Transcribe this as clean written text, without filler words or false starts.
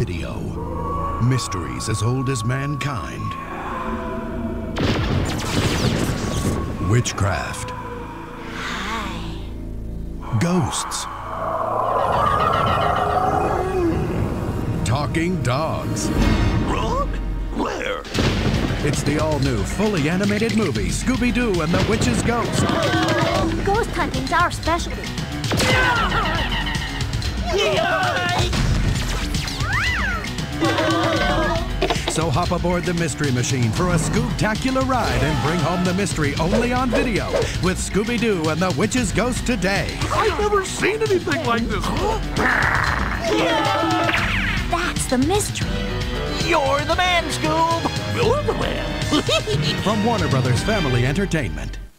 video. Mysteries as old as mankind. Witchcraft. Ghosts. Talking dogs. Wrong? Where? It's the all-new, fully animated movie, Scooby-Doo and the Witch's Ghost. Ghost hunting's our specialty. So hop aboard the Mystery Machine for a Scoop-tacular ride and bring home the mystery only on video with Scooby-Doo and the Witch's Ghost today. I've never seen anything like this. That's the mystery. You're the man, Scoob! You're the man. From Warner Brothers Family Entertainment.